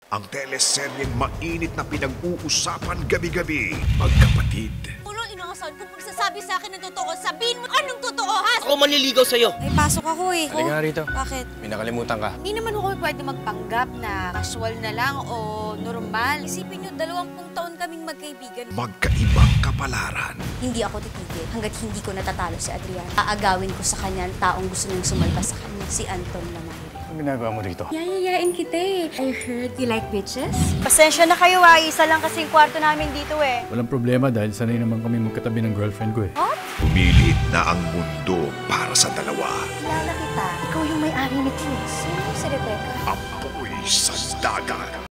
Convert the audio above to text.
Ang teleseryeng mainit na pinag-uusapan gabi-gabi. Magkapatid. Unang inaasahan kung magsasabi sa akin ng totoo, sabihin mo anong totoo, ha? Ako manliligaw sa'yo. May pasok ako eh. Halika nga rito. Bakit? May nakalimutan ka. Hindi naman ako pwede magpanggap na casual na lang o normal. Isipin nyo, 20 taon kaming magkaibigan. Magkaibang kapalaran. Hindi ako titigil hanggat hindi ko natatalo si Adrian. Aagawin ko sa kanya ang taong gusto niyang sumalpas sa kanya, si Anton Lamahiri. Anong ginagawa mo rito? Yayayain kita eh. I heard you like bitches? Pasensya na kayo isa lang kasi yung kwarto namin dito eh. Walang problema dahil sanay naman kami magkatabi ng girlfriend ko eh. Pumilit na ang mundo para sa dalawa. Kilala kita. Ikaw yung may-ari nito eh. Sino si Rebecca? Apoy sa dagat.